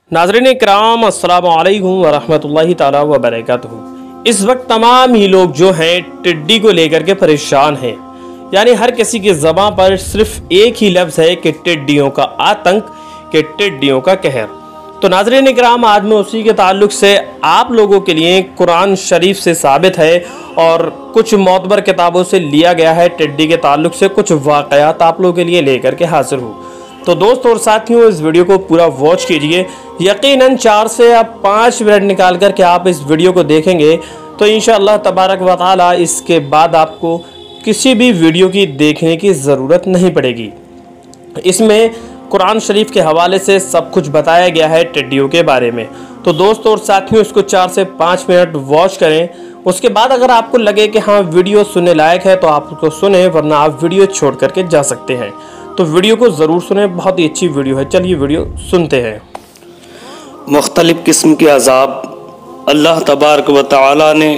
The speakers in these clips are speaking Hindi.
नाज़रीन इकराम अस्सलाम वालेकुम वरहमतुल्लाहि ताला व बरकातुहू। इस वक्त तमाम ही लोग जो हैं टिड्डी को लेकर के परेशान हैं। यानी हर किसी की ज़बान पर सिर्फ एक ही लफ्ज़ है कि टिड्डियों का आतंक, कि टिड्डियों का कहर। तो नाज़रीन इकराम, आज मैं उसी के ताल्लुक़ से आप लोगों के लिए कुरान शरीफ से साबित है और कुछ मोतबर किताबों से लिया गया है टिड्डी के ताल्लुक़ से कुछ वाक़यात आप लोगों के लिए लेकर के हाजिर हूँ। तो दोस्तों और साथियों, इस वीडियो को पूरा वॉच कीजिए। यकीनन 4 से 5 मिनट निकाल कर के आप इस वीडियो को देखेंगे तो इंशाअल्लाह तबारक व तआला इसके बाद आपको किसी भी वीडियो की देखने की ज़रूरत नहीं पड़ेगी। इसमें कुरान शरीफ के हवाले से सब कुछ बताया गया है टिड्डियों के बारे में। तो दोस्तों और साथियों, इसको 4 से 5 मिनट वॉच करें। उसके बाद अगर आपको लगे कि हाँ वीडियो सुनने लायक है तो आप उसको सुने, वरना आप वीडियो छोड़ करके जा सकते हैं। तो वीडियो को ज़रूर सुने, बहुत ही अच्छी वीडियो है। चलिए वीडियो सुनते हैं। मुख्तलिफ़ किस्म के अज़ाब अल्लाह तबारक व तआला ने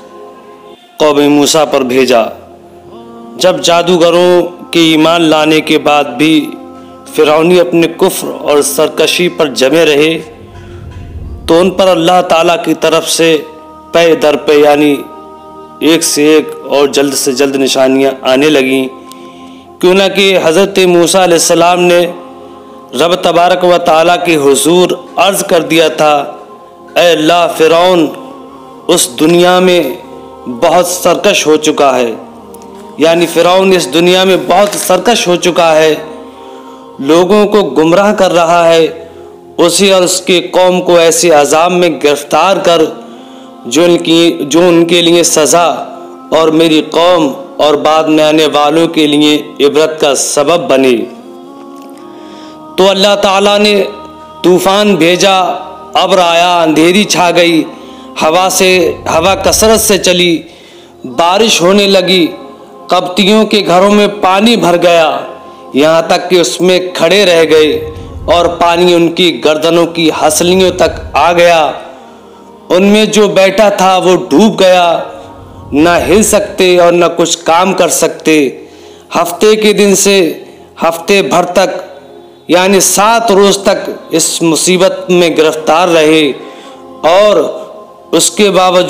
कौम मूसा पर भेजा। जब जादूगरों के ईमान लाने के बाद भी फ़िरौनी अपने कुफ्र और सरकशी पर जमे रहे तो उन पर अल्लाह ताला की तरफ से पे दर पे यानी एक से एक और जल्द से जल्द निशानियां आने लगीं। क्यों ना कि हज़रत मूसा अलैहिस्सलाम ने रब तबारक व तआला के हुजूर अर्ज़ कर दिया था, ऐ अल्लाह, फ़िरौन उस दुनिया में बहुत सरकश हो चुका है। यानी फ़िरौन इस दुनिया में बहुत सरकश हो चुका है, लोगों को गुमराह कर रहा है। उसी और उसके कौम को ऐसे अज़ाब में गिरफ्तार कर जो उनके लिए सज़ा और मेरी कौम और बाद में आने वालों के लिए इबरत का सबब बने। तो अल्लाह ताला ने तूफ़ान भेजा, अब्र आया, अंधेरी छा गई, हवा कसरत से चली, बारिश होने लगी, कब्तियों के घरों में पानी भर गया, यहाँ तक कि उसमें खड़े रह गए और पानी उनकी गर्दनों की हंसलियों तक आ गया। उनमें जो बैठा था वो डूब गया, ना हिल सकते और ना कुछ काम कर सकते। हफ्ते के दिन से हफ्ते भर तक यानी 7 रोज़ तक इस मुसीबत में गिरफ्तार रहे और उसके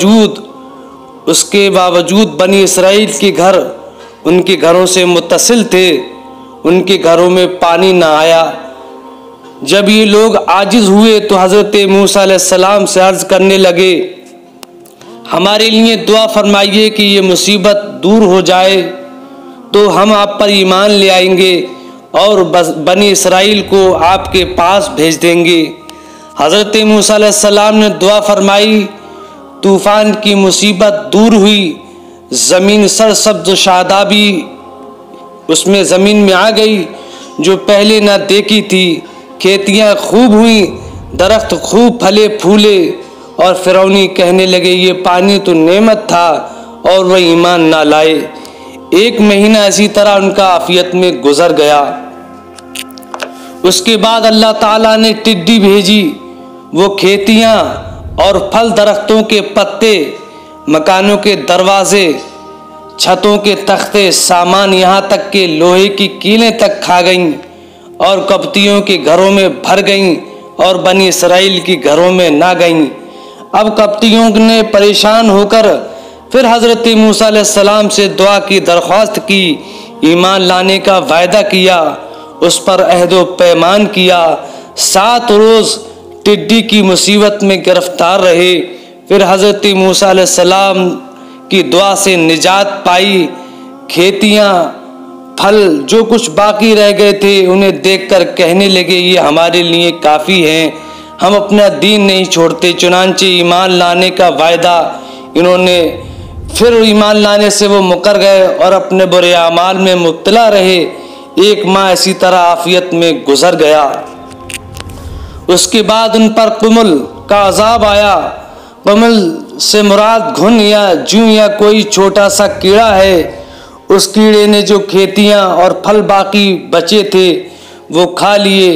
बावजूद बनी इसराइल के घर उनके घरों से मुत्तसिल थे, उनके घरों में पानी ना आया। जब ये लोग आजिज़ हुए तो हज़रत मूसा अलैहिस्सलाम से अर्ज़ करने लगे, हमारे लिए दुआ फरमाइए कि ये मुसीबत दूर हो जाए तो हम आप पर ईमान ले आएंगे और बनी इसराइल को आपके पास भेज देंगे। हज़रत मूसा अलैहिस्सलाम ने दुआ फरमाई, तूफ़ान की मुसीबत दूर हुई, ज़मीन सरसब्ज़ शादाबी उसमें ज़मीन में आ गई जो पहले ना देखी थी। खेतियाँ खूब हुई, दरख्त खूब फले फूले और फ़िरौनी कहने लगे ये पानी तो नेमत था और वह ईमान ना लाए। 1 महीना इसी तरह उनका आफियत में गुजर गया। उसके बाद अल्लाह ताला ने टिड्डी भेजी। वो खेतियाँ और फल दरख्तों के पत्ते, मकानों के दरवाजे, छतों के तख्ते, सामान, यहाँ तक के लोहे की कीलें तक खा गईं और कब्तियों के घरों में भर गईं और बनी इसराइल के घरों में ना गईं। अब कब्तियों ने परेशान होकर फिर हज़रत मूसा अलैहिस्सलाम से दुआ की दरख्वास्त की, ईमान लाने का वायदा किया, उस पर अहद व पैमान किया। 7 रोज़ टिड्डी की मुसीबत में गिरफ्तार रहे। फिर हज़रत मूसा अलैहिस्सलाम की दुआ से निजात पाई। खेतियाँ, फल जो कुछ बाकी रह गए थे उन्हें देखकर कहने लगे ये हमारे लिए काफ़ी हैं, हम अपना दीन नहीं छोड़ते। चुनांचे ईमान लाने का वायदा इन्होंने, फिर ईमान लाने से वो मुकर गए और अपने बुरे अमाल में मुब्तला रहे। 1 माह इसी तरह आफियत में गुजर गया। उसके बाद उन पर कुमुल का अजाब आया। कुमुल से मुराद घुन या जूं या कोई छोटा सा कीड़ा है। उस कीड़े ने जो खेतियाँ और फल बाकी बचे थे वो खा लिए।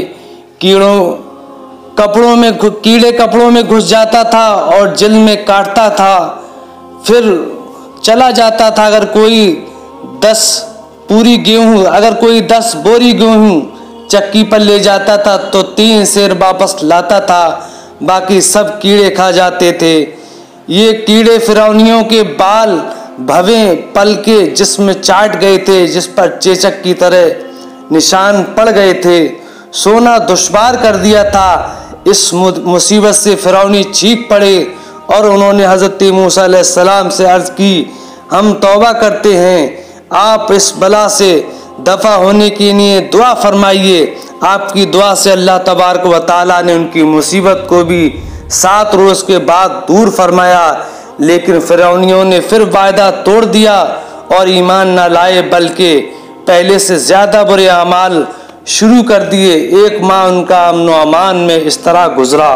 कीड़े कपड़ों में घुस जाता था और जिल्द में काटता था, फिर चला जाता था। अगर कोई 10 बोरी गेहूँ चक्की पर ले जाता था तो 3 सेर वापस लाता था, बाकी सब कीड़े खा जाते थे। ये कीड़े फिरौनियों के बाल भवे पल के जिस्म चाट गए थे, जिस पर चेचक की तरह निशान पड़ गए थे। सोना दुश्वार कर दिया था। इस मुसीबत से फिरौनी चीख पड़े और उन्होंने हज़रत मूसा अलैहिस्सलाम से अर्ज़ की, हम तौबा करते हैं, आप इस बला से दफ़ा होने के लिए दुआ फरमाइए। आपकी दुआ से अल्लाह तबारक व तआला ने उनकी मुसीबत को भी 7 रोज़ के बाद दूर फरमाया। लेकिन फिरौनियों ने फिर वायदा तोड़ दिया और ईमान न लाए, बल्कि पहले से ज़्यादा बुरे अमाल शुरू कर दिए। 1 माह उनका अमन व अमान में इस तरह गुजरा।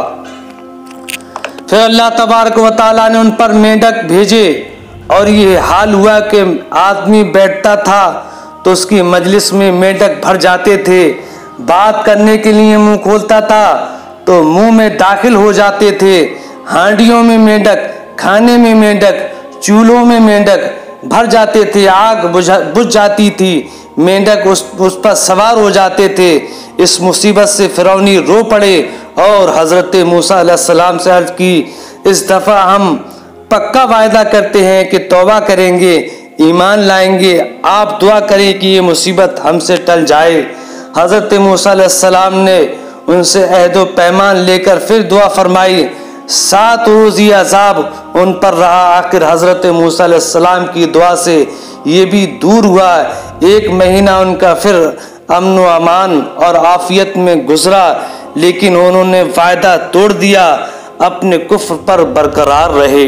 फिर अल्लाह तबारक व तआला ने उन पर मेंढक भेजे और ये हाल हुआ कि आदमी बैठता था तो उसकी मजलिस में मेंढक भर जाते थे। बात करने के लिए मुंह खोलता था तो मुंह में दाखिल हो जाते थे। हांडियों में मेंढक, खाने में मेंढक, चूल्हों में मेंढक भर जाते थे। आग बुझ जाती थी, मेंढक उस पर सवार हो जाते थे। इस मुसीबत से फिरौनी रो पड़े और हज़रत मूसा अलैहिस्सलाम से अर्ज़ की, इस दफ़ा हम पक्का वायदा करते हैं कि तौबा करेंगे, ईमान लाएंगे, आप दुआ करें कि ये मुसीबत हमसे टल जाए। हज़रत मूसा अलैहिस्सलाम ने उनसे अहद व पैमान लेकर फिर दुआ फरमाई। 7 रोज़ ये अज़ाब उन पर रहा। आखिर हज़रत मूसा अलैहिस्सलाम की दुआ से ये भी दूर हुआ। 1 महीना उनका फिर अमन व अमान और आफियत में गुजरा, लेकिन उन्होंने वायदा तोड़ दिया, अपने कुफ्र पर बरकरार रहे।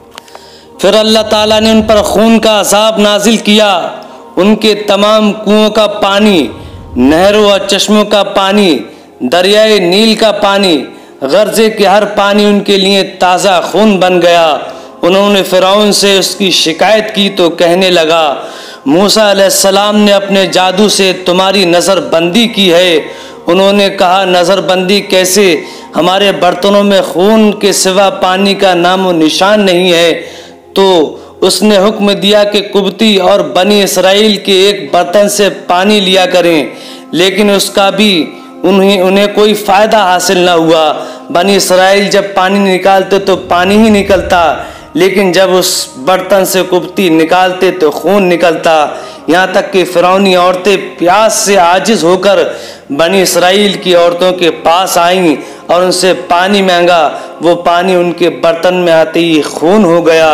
फिर अल्लाह ताला ने उन पर खून का अज़ाब नाजिल किया। उनके तमाम कुओं का पानी, नहरों व चश्मों का पानी, दरियाए नील का पानी, गर्जे के हर पानी उनके लिए ताज़ा खून बन गया। उन्होंने फ़िरौन से उसकी शिकायत की तो कहने लगा, मूसा अलैहिस्सलाम ने अपने जादू से तुम्हारी नज़रबंदी की है। उन्होंने कहा, नज़रबंदी कैसे? हमारे बर्तनों में खून के सिवा पानी का नामो निशान नहीं है। तो उसने हुक्म दिया कि कुब्ती और बनी इसराइल के एक बर्तन से पानी लिया करें, लेकिन उसका भी उन्हें कोई फ़ायदा हासिल न हुआ। बनी इसराइल जब पानी निकालते तो पानी ही निकलता, लेकिन जब उस बर्तन से कुब्ती निकालते तो खून निकलता। यहाँ तक कि फ़िरौनी औरतें प्यास से आजिज होकर बनी इसराइल की औरतों के पास आईं और उनसे पानी मांगा। वो पानी उनके बर्तन में आते ही खून हो गया।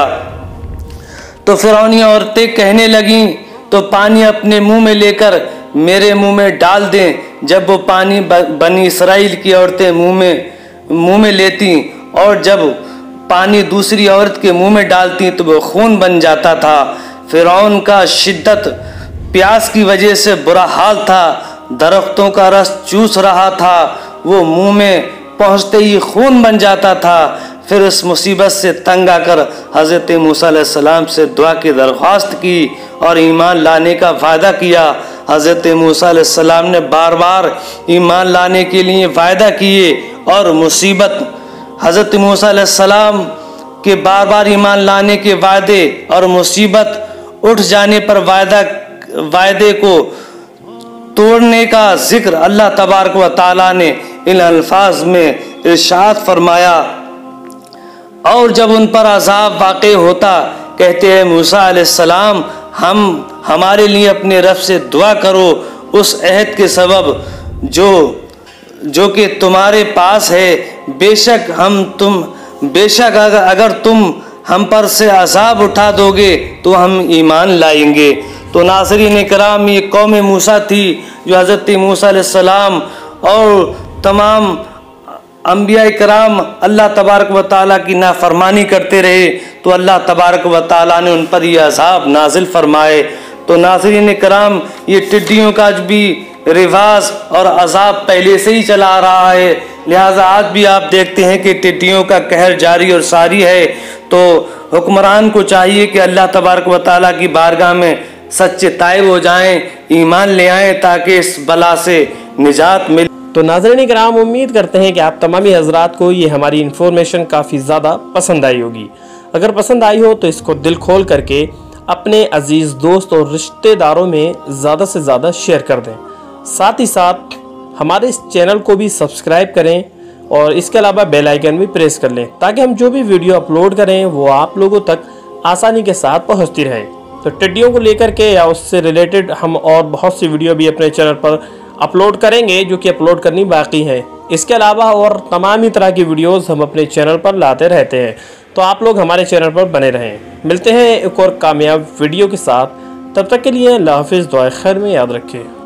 तो फ़िरौनी औरतें कहने लगीं, तो पानी अपने मुंह में लेकर मेरे मुंह में डाल दें। जब वो पानी बनी इसराइल की औरतें मुंह में लेती और जब पानी दूसरी औरत के मुंह में डालती तो वो खून बन जाता था। फ़िरौन का शिद्दत प्यास की वजह से बुरा हाल था। दरख्तों का रस चूस रहा था, वो मुंह में पहुंचते ही खून बन जाता था। फिर उस मुसीबत से तंग आकर हज़रत मूसा अलैहिस्सलाम से दुआ की दरख्वास्त की और ईमान लाने का वायदा किया। हज़रत मूसा अलैहिस्सलाम ने बार बार ईमान लाने के लिए वायदा किए और मुसीबत हज़रत मूसा अलैहिस्सलाम के बार बार ईमान लाने के वायदे और मुसीबत उठ जाने पर वायदे को तोड़ने का जिक्र अल्लाह तबारक व तआला ने इन अल्फाज में इरशाद फरमाया। और जब उन पर अज़ाब वाक़े होता, कहते हैं मूसा अलैहिस्सलाम, हमारे लिए अपने रब से दुआ करो उस अहद के सबब जो कि तुम्हारे पास है। बेशक अगर तुम हम पर से अज़ाब उठा दोगे तो हम ईमान लाएंगे। तो नाज़रीन कराम, ये कौम मूसा थी जो हज़रत मूसा अलैहिस्सलाम और तमाम अंबिया कराम अल्लाह तबारक व तआला की नाफरमानी करते रहे, तो अल्लाह तबारक व तआला ने उन पर यह अज़ाब नाजिल फरमाए। तो नाज़रीन कराम, ये टिड्डियों का भी रिवाज और अज़ाब पहले से ही चला आ रहा है, लिहाजा आज भी आप देखते हैं कि टिड्डियों का कहर जारी और सारी है। तो हुक्मरान को चाहिए कि अल्लाह तबारक व तआला की बारगाह में सच्चे ताइब हो जाएं, ईमान ले आएं, ताकि इस बला से निजात मिले। तो नाज़रीन कराम, उम्मीद करते हैं कि आप तमामी हज़रात को ये हमारी इन्फॉर्मेशन काफ़ी ज़्यादा पसंद आई होगी। अगर पसंद आई हो तो इसको दिल खोल करके अपने अजीज़ दोस्त और रिश्तेदारों में ज़्यादा से ज़्यादा शेयर कर दें। साथ ही साथ हमारे इस चैनल को भी सब्सक्राइब करें और इसके अलावा बेल आइकन भी प्रेस कर लें ताकि हम जो भी वीडियो अपलोड करें वो आप लोगों तक आसानी के साथ पहुंचती रहे। तो टिड्डियों को लेकर के या उससे रिलेटेड हम और बहुत सी वीडियो भी अपने चैनल पर अपलोड करेंगे जो कि अपलोड करनी बाकी है। इसके अलावा और तमाम ही तरह की वीडियोस हम अपने चैनल पर लाते रहते हैं, तो आप लोग हमारे चैनल पर बने रहें। मिलते हैं एक और कामयाब वीडियो के साथ, तब तक के लिए अल्लाह हाफिज़, दुआ खैर में याद रखें।